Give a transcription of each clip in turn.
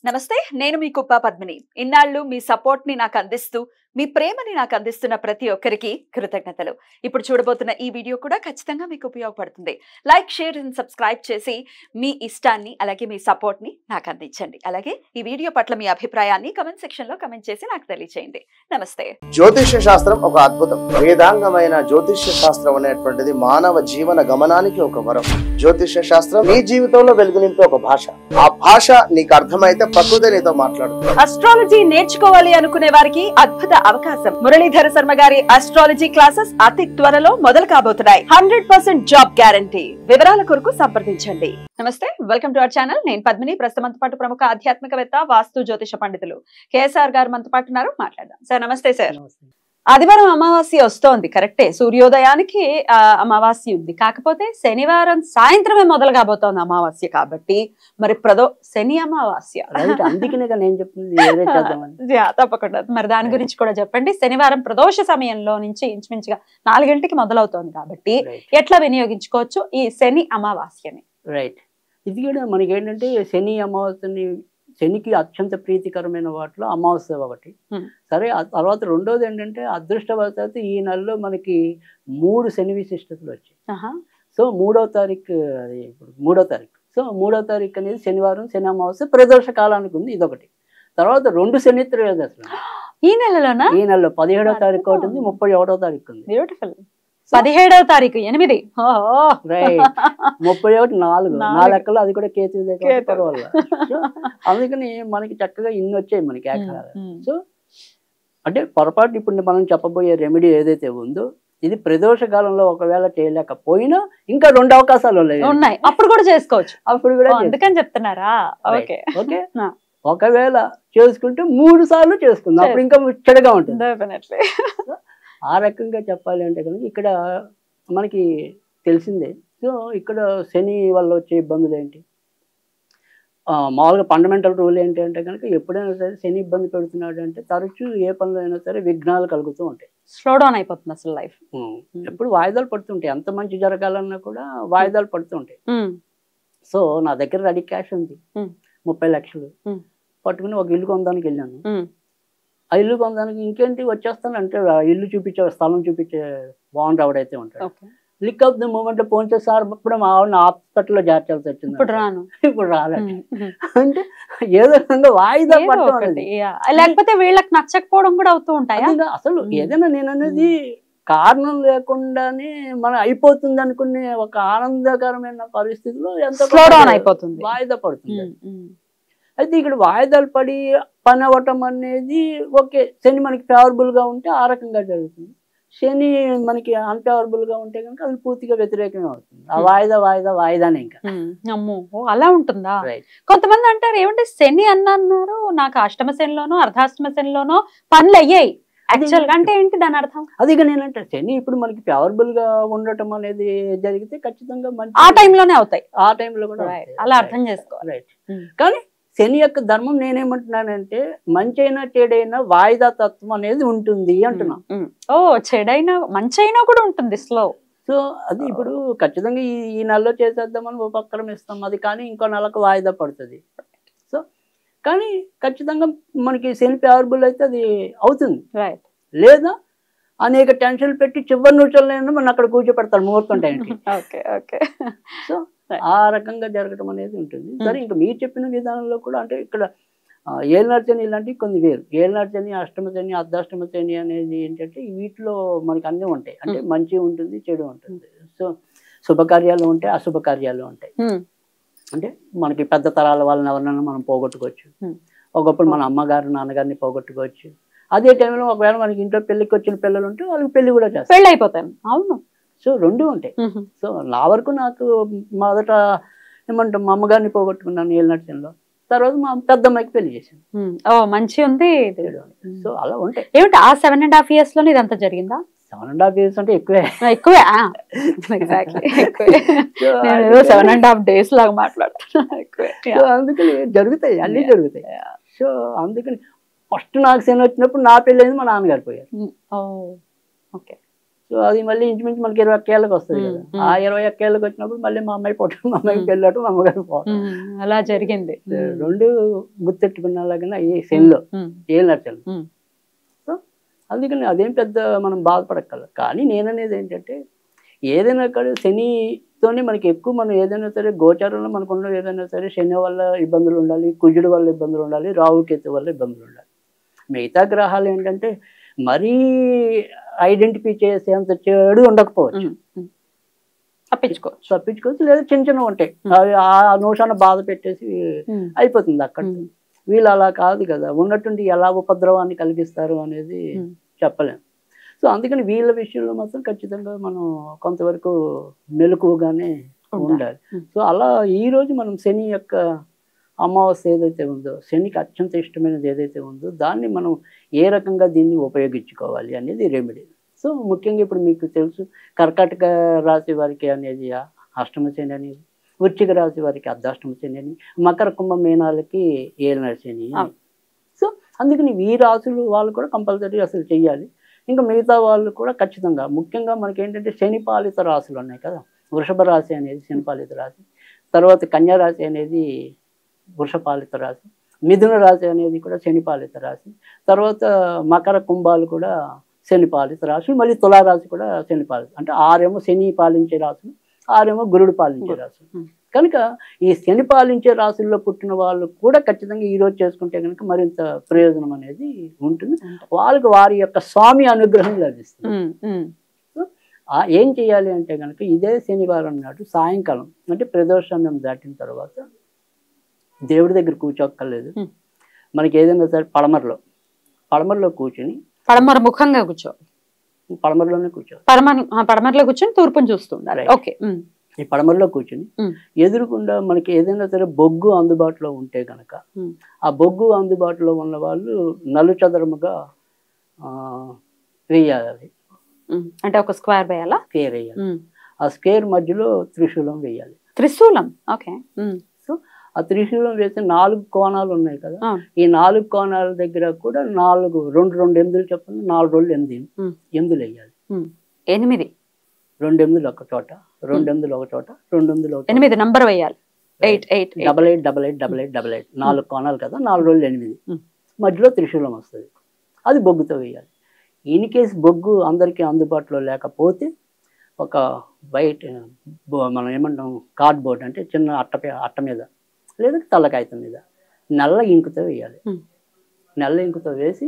నమస్తే, నేను మీ కుప్ప పద్మిని. ఇన్నాళ్ళు మీ సపోర్ట్ ని నాకు అందిస్తూ, మీ ప్రేమని నాకు అందిస్తున్న ప్రతి ఒక్కరికి కృతజ్ఞతలు. ఇప్పుడు చూడబోతున్న ఈ వీడియో కూడా ఖచ్చితంగా మీకు ఉపయోగపడుతుంది. లైక్, షేర్ అండ్ సబ్స్క్రైబ్ చేసి మీ ఇష్టాన్ని అలాగే మీ సపోర్ట్ ని నాకు అందించండి. అలాగే ఈ వీడియో పట్ల మీ అభిప్రాయాన్ని కమెంట్ సెక్షన్ లో కమెంట్ చేసి నాకు తెలియజేయండి. నమస్తే. జ్యోతిష్య శాస్త్రం ఒక అద్భుతం. వేదాంగమైన జ్యోతిష్య శాస్త్రం అనేటువంటిది మానవ జీవన గమనానికి ఒక వరం. జ్యోతిష్య శాస్త్రం నీ జీవితంలో వెలుగునింపే ఒక భాష. ఆ భాష నీకు అర్థమైతే ప్రకృతి నీతో మాట్లాడుతుంది. అస్ట్రాలజీ నేర్చుకోవాలి అనుకునే వారికి అద్భుత అవకాశం. మురళీధర శర్మ గారి అస్ట్రాలజీ క్లాసెస్ అతి త్వరలో మొదలు కాబోతున్నాయి. 100% జాబ్ గ్యారంటీ. వివరాల కొరకు సంప్రదించండి. నమస్తే, వెల్కమ్ టు అవర్ ఛానల్. నేను పద్మిని. ప్రస్తుతం మనతో పాటు ప్రముఖ ఆధ్యాత్మికవేత్త, వాస్తు జ్యోతిష పండితులు కేఎస్ఆర్ గారు మనతో పాటు ఉన్నారు. మాట్లాడదాం. సార్ నమస్తే. సార్, ఆదివారం అమావాస్య వస్తోంది, కరెక్టే. సూర్యోదయానికి అమావాస్య ఉంది. కాకపోతే శనివారం సాయంత్రమే మొదలు కాబోతోంది అమావాస్య. కాబట్టి మరి శని అమావాస్య తప్పకుండా మరి దాని గురించి కూడా చెప్పండి. శనివారం ప్రదోష సమయంలో నుంచి ఇంచుమించుగా 4 గంటలకి మొదలవుతోంది కాబట్టి ఎట్లా వినియోగించుకోవచ్చు ఈ శని అమావాస్యని? రైట్. ఇది కూడా మనకి ఏంటంటే శని అమావాస్యని, శనికి అత్యంత ప్రీతికరమైన వాటిలో అమావాస్య ఒకటి. సరే, ఆ తర్వాత రెండోది ఏంటంటే అదృష్టవశాత్తు ఈ నెలలో మనకి 3 శని విశిష్టతలు వచ్చాయి. సో 3వ తారీఖు, ఇప్పుడు 3వ తారీఖు. సో 3వ తారీఖు అనేది శనివారం, శని అమావాస్య ప్రదోష కాలానికి ఉంది, ఇదొకటి. తర్వాత 2 శని త్రయోదశులు ఈ నెలలోనా? ఈ నెలలో 17వ తారీఖు ఒకటి ఉంది, 31వ తారీఖు ఉంది. బ్యూటిఫుల్. 17వ తారీఖు 8. రైట్. 31 4 లెక్కలు, అది కూడా కేతు వల్ల. అందుకని మనకి చక్కగా ఇన్ని వచ్చాయి మనకి ఏకాలు. సో అంటే పొరపాటు ఇప్పుడు మనం చెప్పబోయే రెమెడీ ఏదైతే ఉందో ఇది ప్రదోష కాలంలో ఒకవేళ చేయలేకపోయినా ఇంకా 2 అవకాశాలు ఉన్నాయి, అప్పుడు కూడా చేసుకోవచ్చు. అప్పుడు కూడా అందుకని చెప్తున్నారా? ఓకే. ఓకే. ఒకవేళ చేసుకుంటే 3 సార్లు చేసుకుందాం, అప్పుడు ఇంకా ముచ్చటగా ఉంటుంది. ఆ రకంగా చెప్పాలి అంటే కనుక ఇక్కడ మనకి తెలిసిందే. సో ఇక్కడ శని వల్ల వచ్చే ఇబ్బందులు ఏంటి, మామూలుగా ఫండమెంటల్ రూల్ ఏంటి అంటే కనుక ఎప్పుడైనా సరే శని ఇబ్బంది పెడుతున్నాడు అంటే తరచూ ఏ పనులు అయినా సరే విఘ్నాలు కలుగుతూ ఉంటాయి. స్లో డౌన్ అయిపోతుంది అసలు లైఫ్. ఎప్పుడు వాయిదాలు పడుతుంటాయి, ఎంత మంచి జరగాలన్నా కూడా వాయిదాలు పడుతుంటాయి. సో నా దగ్గర రెడీ క్యాష్ ఉంది, 30 లక్షలు పట్టుకుని ఒక ఇల్లు కొనడానికి వెళ్ళాను. ఆ ఇల్లు కొనడానికి ఇంకేంటి వచ్చేస్తాను అంటే ఇల్లు చూపించే, స్థలం చూపించే బాగుంది ఎవడైతే ఉంటాడు. లిక్ ఆఫ్ ది మూమెంట్ లో ఫోన్ చేసి సార్ ఇప్పుడు మా ఆవిడ హాస్పిటల్లో జార్చాల్సి వచ్చింది, ఇప్పుడు రాలేదు అంటే ఏదో వాయిదా పట్టడం అనేది. లేకపోతే వీళ్ళకి నచ్చకపోవడం కూడా అవుతూ ఉంటాయి. అసలు ఏదైనా నేను అనేది కారణం లేకుండానే మనం అయిపోతుంది అనుకునే ఒక ఆనందకరమైన పరిస్థితిలో ఎంత అయిపోతుంది, వాయిదా పడుతుంది. అయితే ఇక్కడ వాయిదాలు పడి పని అవ్వటం అనేది ఓకే, శని మనకి ఫేవరబుల్ గా ఉంటే ఆ రకంగా జరుగుతుంది. శని మనకి అన్ఫేవరబుల్ గా ఉంటే కనుక అది పూర్తిగా వ్యతిరేకంగా అవుతుంది. ఆ వాయిదానే ఇంకా. అమ్మో, అలా ఉంటుందా? కొంతమంది అంటారు ఏమంటే శని అన్నారు, నాకు అష్టమ శనిలోనో అర్ధాష్టమ శనిలోనో పనులు అయ్యాయి. యాక్చువల్ గా అంటే ఏంటి దాని అర్థం? అది నేనంటే శని ఇప్పుడు మనకి ఫేవరబుల్ గా ఉండటం అనేది జరిగితే ఖచ్చితంగా మంచి ఆ టైంలోనే అవుతాయి, ఆ టైంలో కూడా అలా అర్థం చేసుకోవాలి. రైట్. కానీ శని యొక్క ధర్మం నేనేమంటున్నానంటే మంచి అయినా చెడైనా వాయిదా తత్వం అనేది ఉంటుంది అంటున్నా. ఓ, చెడైనా మంచి అయినా కూడా ఉంటుంది స్లో. సో అది ఇప్పుడు ఖచ్చితంగా ఈ నెలలో చేసేద్దామని ఉపక్రమం ఇస్తాం, అది కానీ ఇంకో నెలకు వాయిదా పడుతుంది. సో కానీ ఖచ్చితంగా మనకి శని ఫేవరబుల్ అయితే అది అవుతుంది. రైట్. లేదా అనేక టెన్షన్లు పెట్టి చివరి నిమిషాలు మన అక్కడ కూర్చోపెడతారు ముహూర్తం టైంకి. సో ఆ రకంగా జరగడం అనేది ఉంటుంది. సరే, ఇంకా మీరు చెప్పిన విధానంలో కూడా అంటే ఇక్కడ ఏలినాటి శని ఇలాంటివి కొన్ని వేరు. ఏలినాటి శని, అష్టమ శని, అర్ధాష్టమ శని అనేది ఏంటంటే వీటిలో మనకి అన్నీ ఉంటాయి. అంటే మంచి ఉంటుంది, చెడు ఉంటుంది. సో శుభకార్యాలు ఉంటాయి, అశుభకార్యాలు ఉంటాయి. అంటే మనకి పెద్ద తరాల వాళ్ళని ఎవరినైనా మనం పోగొట్టుకోవచ్చు, ఒకప్పుడు మన అమ్మగారు నాన్నగారిని పోగొట్టుకోవచ్చు. అదే టైంలో ఒకవేళ మనకి ఇంట్లో పెళ్లికి వచ్చిన పిల్లలు ఉంటే వాళ్ళకి పెళ్లి కూడా చేస్తారు, పెళ్ళి అయిపోతాయి. అవును. సో 2 ఉంటాయి. సో నా వరకు నాకు మొదట ఏమంటాం మా అమ్మగారిని పోగొట్టుకున్నాను ఏలినాటి శనిలో, తర్వాత మా పెద్దమ్మాయికి పెళ్లి చేశాను. మంచి ఉంది. సో అలా ఉంటాయి. ఏమిటి ఆ 7.5 years లోనే ఇదంతా జరిగిందా? 7.5 years అంటే ఎక్కువే. 7.5 days లాగా మాట్లాడుతున్నా. అందుకని జరుగుతాయి, అన్నీ జరుగుతాయి. సో అందుకని ఫస్ట్ నాకు శని వచ్చినప్పుడు నా పెళ్ళి అయింది, మా నాన్నగారు పోయారు. ఓకే. సో అది మళ్ళీ ఇంచుమించు మనకి 21 ఏళ్ళకి వస్తుంది కదా. ఆ 21 ఏళ్ళకి వచ్చినప్పుడు మళ్ళీ మా అమ్మాయి పుట్టడం, మా అమ్మాయికి పెళ్ళటం, మా అమ్మగారు పోవడం, అలా జరిగింది. రెండు గుర్తెట్టుకున్నలాగా ఈ శనిలో ఏం నచ్చలేదు. సో అందుకని అదేం పెద్ద మనం బాధపడక్కల. కానీ నేననేది ఏంటంటే ఏదైనా కానీ శనితోనే మనకి ఎక్కువ, మనం ఏదైనా సరే గోచారంలో మనకున్న ఏదైనా సరే శని వల్ల ఇబ్బందులు ఉండాలి, కుజుడు వల్ల ఇబ్బందులు ఉండాలి, రాహుకేతు వల్ల ఇబ్బందులు ఉండాలి. మిగతా గ్రహాలు ఏంటంటే మరీ ఐడెంటిఫై చేసేంత చెడు ఉండకపోవచ్చు, తప్పించుకోవచ్చు, లేదా చిన్న చిన్న ఉంటాయి అవి ఆ నోషాన్ని బాధ పెట్టేసి అయిపోతుంది అక్కడ. వీళ్ళు అలా కాదు కదా, ఉన్నట్టుండి ఎలా ఉపద్రవాన్ని కలిగిస్తారు అనేది చెప్పలేము. సో అందుకని వీళ్ళ విషయంలో మాత్రం ఖచ్చితంగా మనం కొంతవరకు మెలకువగానే ఉండాలి. సో అలా ఈరోజు మనం శని యొక్క అమావాస్య ఏదైతే ఉందో, శనికి అత్యంత ఇష్టమైనది ఏదైతే ఉందో దాన్ని మనం ఏ రకంగా దీన్ని ఉపయోగించుకోవాలి అనేది రెమెడీ. సో ముఖ్యంగా ఇప్పుడు మీకు తెలుసు కర్కాటక రాశి వారికి అనేది అష్టమ శని అనేది, వృశ్చిక రాశి వారికి అర్ధాష్టమ శని అని, మకర కుంభ మీనాలకి ఏలినాటి శని. సో అందుకని ఈ రాశులు వాళ్ళు కూడా కంపల్సరీ అసలు చెయ్యాలి. ఇంకా మిగతా వాళ్ళు కూడా ఖచ్చితంగా, ముఖ్యంగా మనకి ఏంటంటే శని పాలిత రాశులు ఉన్నాయి కదా. వృషభ రాశి అనేది శని పాలిత రాశి, తర్వాత కన్యా రాశి అనేది వృషపాలిత రాశి, మిథున రాశి అనేది కూడా శని పాలిత రాశి, తర్వాత మకర కుంభాలు కూడా శని పాలిత రాశులు, మళ్ళీ తులారాశి కూడా శని పాలిత, అంటే 6 ఏమో శని పాలించే రాశులు, 6 ఏమో గురుడు పాలించే రాశులు. కనుక ఈ శని పాలించే రాశుల్లో పుట్టిన వాళ్ళు కూడా ఖచ్చితంగా ఈరోజు చేసుకుంటే కనుక మరింత ప్రయోజనం అనేది ఉంటుంది. వాళ్ళకి వారి యొక్క స్వామి అనుగ్రహం లభిస్తుంది. ఏం చేయాలి అంటే కనుక ఇదే శనివారం నాడు సాయంకాలం, అంటే ప్రదోష సమయం దాటిన తర్వాత దేవుడి దగ్గర కూర్చోక్కర్లేదు, మనకి ఏదైనా సరే పడమరలో కూర్చుని, పడమర ముఖంగా కూర్చోవాలి, పడమరలోనే కూర్చోవాలి, పడమరలో కూర్చొని తూర్పుని చూస్తుండాలి. ఓకే. ఈ పడమరలో కూర్చుని ఎదురుకుండా మనకి ఏదైనా సరే బొగ్గు అందుబాటులో ఉంటే కనుక ఆ బొగ్గు అందుబాటులో ఉన్న వాళ్ళు నలు చదరముగా వేయాలి. అంటే ఒక స్క్వేర్ వేయాలా? స్క్వేర్ వేయాలి. ఆ స్క్వేర్ మధ్యలో త్రిశూలం వేయాలి. త్రిశూలం, ఓకే. సో ఆ త్రిశూలం వేస్తే 4 కోణాలు ఉన్నాయి కదా, ఈ 4 కోణాల దగ్గర కూడా 2 ఎనిమిదిలు చెప్పండి, 4 రోజులు 8 ఎనిమిదిలు వేయాలి. 8 2 ఎనిమిదిలు ఒక చోట, 2 ఎనిమిదిలు ఒక చోట, 2 ఎనిమిదిలు ఒక 8 నంబర్ వేయాలి. 8 8 88 88 88 88 4 కోణాలు కదా, 4 రోజులు 8 మధ్యలో త్రిశూలం వస్తుంది. అది బొగ్గుతో వేయాలి. ఇన్ కేసు బొగ్గు అందరికీ అందుబాటులో లేకపోతే ఒక బయట మనం ఏమంటాం కార్డ్బోర్డ్, అంటే చిన్న అట్ట మీద లేదా తల్లకాయతం మీద నల్ల ఇంకుతో వేయాలి. నల్ల ఇంకుతో వేసి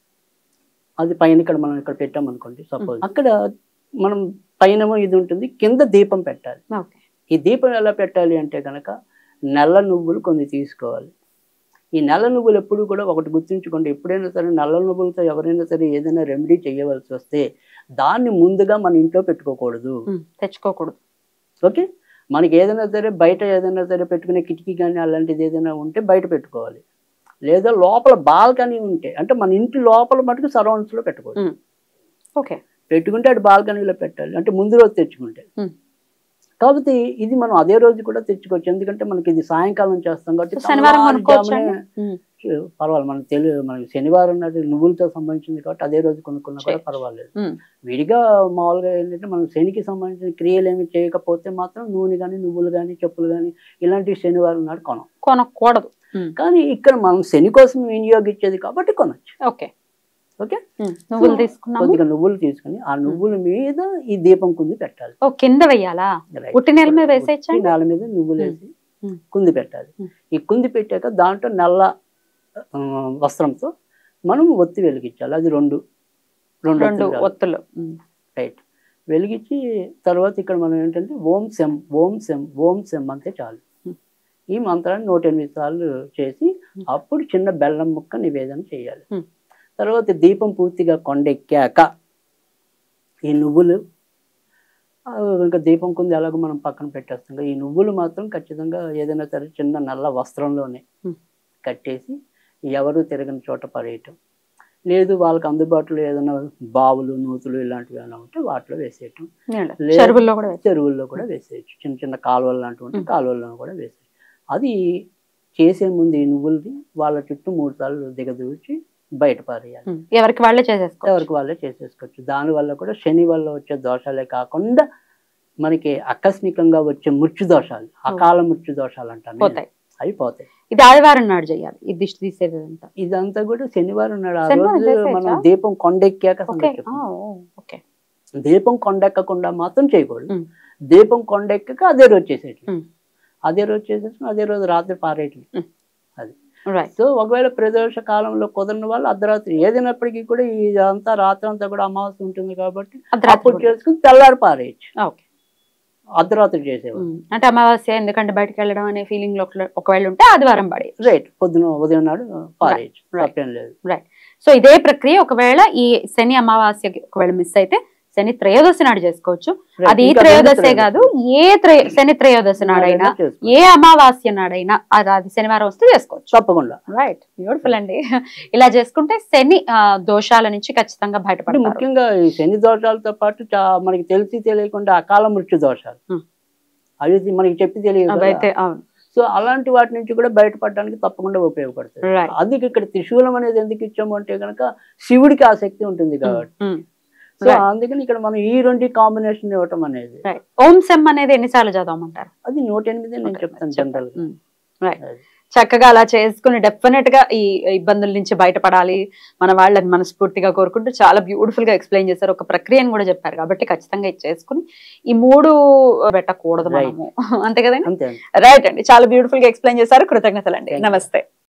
అది పైన ఇక్కడ మనం ఇక్కడ పెట్టామనుకోండి, సపోజ్ అక్కడ మనం పైన ఇది ఉంటుంది, కింద దీపం పెట్టాలి. ఈ దీపం ఎలా పెట్టాలి అంటే కనుక నల్ల నువ్వులు కొన్ని తీసుకోవాలి. ఈ నల్ల నువ్వులు ఎప్పుడు కూడా ఒకటి గుర్తుంచుకోండి, ఎప్పుడైనా సరే నల్ల నువ్వులతో ఎవరైనా సరే ఏదైనా రెమెడీ చేయవలసి వస్తే దాన్ని ముందుగా మన ఇంట్లో పెట్టుకోకూడదు, తెచ్చుకోకూడదు. ఓకే. మనకి ఏదైనా సరే బయట ఏదైనా సరే పెట్టుకునే కిటికీ కానీ అలాంటిది ఏదైనా ఉంటే బయట పెట్టుకోవాలి, లేదా లోపల బాల్కనీ ఉంటే, అంటే మన ఇంటి లోపల మటుకు సరౌండ్స్లో పెట్టుకోవాలి. ఓకే. పెట్టుకుంటే అటు బాల్కనీలో పెట్టాలి, అంటే ముందు రోజు తెచ్చుకుంటే. కాబట్టి ఇది మనం అదే రోజు కూడా తెచ్చుకోవచ్చు, ఎందుకంటే మనకి ఇది సాయంకాలం చేస్తాం కాబట్టి పర్వాలేదు. మనకి శనివారం నాటి నువ్వులతో సంబంధించింది కాబట్టి అదే రోజు కొనుక్కున్నా కూడా పర్వాలేదు. విడిగా మామూలుగా ఏంటంటే మనం శనికి సంబంధించిన క్రియలు ఏమి చేయకపోతే మాత్రం నూనె కానీ నువ్వులు కానీ చెప్పులు కానీ ఇలాంటివి శనివారం నాడు కొనకూడదు. కానీ ఇక్కడ మనం శని కోసం వినియోగించేది కాబట్టి కొనొచ్చు. ఓకే. ఓకే. కొద్దిగా నువ్వులు తీసుకుని ఆ నువ్వుల మీద ఈ దీపం కుంది పెట్టాలి. కింద వేయాలా? ఉట్టి నేల మీద వేసేయచ్చా? నేల మీద నువ్వులు వేసి కుంది పెట్టాలి. ఈ కుంది పెట్టాక దాంట్లో నల్ల వస్త్రంతో మనం ఒత్తి వెలిగించాలి. అది రెండు ఒత్తులు రైట్ వెలిగించి తర్వాత ఇక్కడ మనం ఏంటంటే ఓం శం ఓం శం ఓం శం అంతే చాలు. ఈ మంత్రాన్ని 108 సార్లు చేసి అప్పుడు చిన్న బెల్లం ముక్క నివేదన చేయాలి. తర్వాత దీపం పూర్తిగా కొండెక్కాక ఈ నువ్వులు ఇంకా దీపం కుంది ఎలాగో మనం పక్కన పెట్టేస్తాం. ఈ నువ్వులు మాత్రం ఖచ్చితంగా ఏదైనా సరే చిన్న నల్ల వస్త్రంలోనే కట్టేసి ఎవరు తిరగని చోట పడేయటం, లేదు వాళ్ళకి అందుబాటులో ఏదైనా బావులు నూతులు ఇలాంటివి ఏమైనా ఉంటే వాటిలో వేసేయటం, చెరువుల్లో కూడా వేసేయచ్చు. చిన్న చిన్న కాలువలు లాంటివి ఉంటే కాలువల్లో కూడా వేసేయచ్చు. అది చేసే ముందు ఈ నువ్వుల్ని వాళ్ళ చుట్టూ 3 సార్లు దిగదూచి బయట పారేయాలి. ఎవరికి వాళ్ళే చేసేసుకోవచ్చు. ఎవరికి వాళ్ళే చేసేసుకోవచ్చు. దాని వల్ల కూడా శని వల్ల వచ్చే దోషాలే కాకుండా మనకి ఆకస్మికంగా వచ్చే మృత్యు దోషాలు, అకాల మృత్యు దోషాలు అంటారు, అవి పోతాయి. ఇది ఆదివారం నాడు చేయాలి ఈ దిష్టి తీసేది. ఇదంతా కూడా శనివారం నాడు. ఆ రోజు మనం దీపం కొండెక్కాక, దీపం కొండెక్కకుండా మాత్రం చేయకూడదు. దీపం కొండెక్కక అదే రోజు చేసేట్లు, అదే రోజు చేసేసుకుని అదే రోజు రాత్రి పారేట్లు. అది సో ఒకవేళ ప్రదోష కాలంలో కుదరని వాళ్ళు అర్ధరాత్రి ఏదైనప్పటికీ కూడా ఇదంతా రాత్రి అంతా కూడా అమావాస్య ఉంటుంది కాబట్టి అప్పుడు చేసుకుని తెల్లారి పారేయచ్చు. అర్ధరాత్రి చేసేవాళ్ళు. అంటే అమావాస్య ఎందుకంటే బయటకు వెళ్ళడం అనే ఫీలింగ్ లో ఒకవేళ ఉంటే ఆదివారం పడే రైట్, పొద్దున ఉదయం నాడు పారేయచ్చు, తప్పేం లేదు. రైట్. సో ఇదే ప్రక్రియ ఒకవేళ ఈ శని అమావాస్యకి ఒకవేళ మిస్ అయితే శని త్రయోదశి నాడు చేసుకోవచ్చు. అది ఈ త్రయోదశే కాదు, శని త్రయోదశి నాడైనా ఏ అమావాస్య నాడైనా అది శనివారం వస్తే చేసుకోవచ్చు తప్పకుండా. రైట్, బ్యూటిఫుల్ అండి. ఇలా చేసుకుంటే శని దోషాల నుంచి ఖచ్చితంగా బయటపడాలి. ముఖ్యంగా ఈ శని దోషాలతో పాటు మనకి తెలిసి తెలియకుండా అకాల మృత్యు దోషాలు అవి మనకి చెప్పి తెలియదు. సో అలాంటి వాటి నుంచి కూడా బయటపడడానికి తప్పకుండా ఉపయోగపడుతుంది. అందుకే ఇక్కడ త్రిశూలం అనేది ఎందుకు ఇచ్చాము అంటే కనుక శివుడికి ఆ శక్తి ఉంటుంది కాబట్టి. సో అందుకని ఇక్కడ మనం ఈ రెండు కాంబినేషన్ ఇవ్వటం అనేది. ఓం సెమ్ అనేది ఎన్నిసార్లు చదవమంటారు? అది 108 నేను చెప్తాను జనరల్ గా. చక్కగా అలా చేసుకుని డెఫినెట్ గా ఈ ఇబ్బందుల నుంచి బయటపడాలి మన వాళ్ళని మనస్ఫూర్తిగా కోరుకుంటూ చాలా బ్యూటిఫుల్ గా ఎక్స్ప్లెయిన్ చేశారు. ఒక ప్రక్రియను కూడా చెప్పారు కాబట్టి ఖచ్చితంగా ఇది చేసుకుని ఈ 3 పెట్టకూడదు మనము, అంతే కదండి? రైట్ అండి, చాలా బ్యూటిఫుల్ గా ఎక్స్ప్లెయిన్ చేశారు. కృతజ్ఞతలు అండి. నమస్తే.